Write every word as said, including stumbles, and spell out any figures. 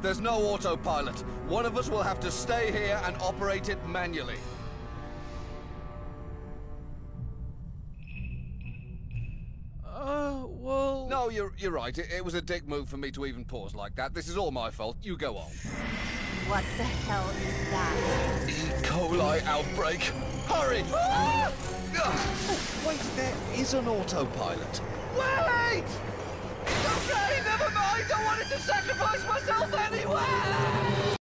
There's no autopilot. One of us will have to stay here and operate it manually. Uh, well... No, you're, you're right. It, it was a dick move for me to even pause like that. This is all my fault. You go on. What the hell is that? E. coli outbreak. Hurry! Ah! Wait, there is an autopilot. Wait! Okay, never mind. I wanted to sacrifice myself anyway!